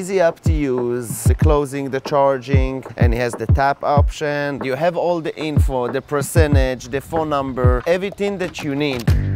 easy app to use, the closing, the charging, and it has the tap option. You have all the info, the percentage, the phone number, everything that you need.